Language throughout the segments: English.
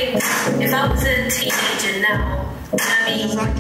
If I was a teenager now, I mean, like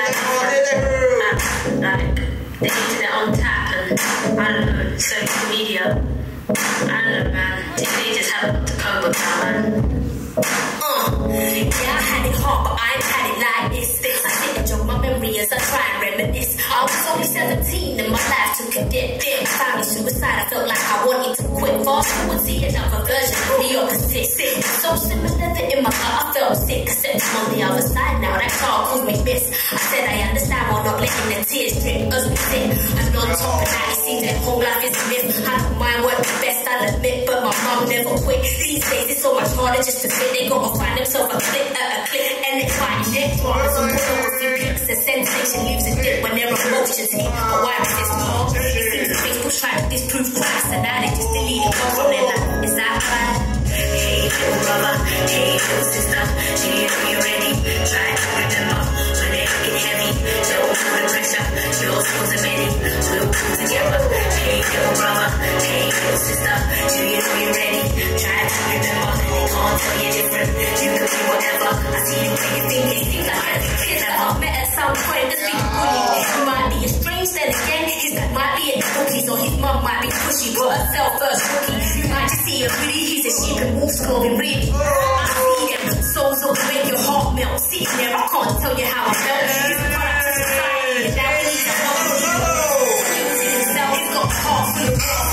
the internet on tap and I don't know, social media. I don't know, man. Teenagers have a lot to cope with now, man. Yeah, I had it hard, but I ain't had it like this. I sit and jog my memory as I try and reminisce. I was only 17 and my life took a dip. I found me suicide, I felt like I wanted to quit. Fast forward, see another version of the opposite. So similar that in my heart I felt sick. Except I'm on the other side now, that car caused me miss. I said I understand while not letting the tears drip. As we sit, I'm on top of that, it seems that whole life is a myth. I don't mind what the best, I'll admit, but my mum never quit. These days it's so much harder just to fit. They gotta find themselves a click, and they're fighting their dramas. So a few clicks, the sensation leaves a dip when their emotions hit. But why resist more? It seems that Facebook's trying to disprove Christ, and now they just delete it all from their life. Is that right? Hey little brother, hey little sister, do you know you're ready? Try to remember when they get heavy. Don't feel the pressure, your skills are many. We'll pull together. Hey little brother, hey little sister, do you know you're ready? Try to remember, they can't tell you different. You can be whatever. I see you when you think it seems like every kid that I've met at some point just be bullied. You might be estranged, then again his dad might be in the bookies, or his mum might be pushy, but herself first rookie. You might just see a really he's a sheep and wolf scoring really. I see them, souls will make your heart melt. Sitting there, I can't tell you how I felt. He's a product of society, and now we need to help him. Losing himself, he's got a heart full of love.